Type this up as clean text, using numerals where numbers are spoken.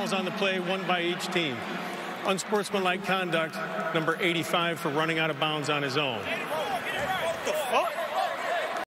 fouls on the play, one by each team. Unsportsmanlike conduct, number 85 for running out of bounds on his own. What the fuck?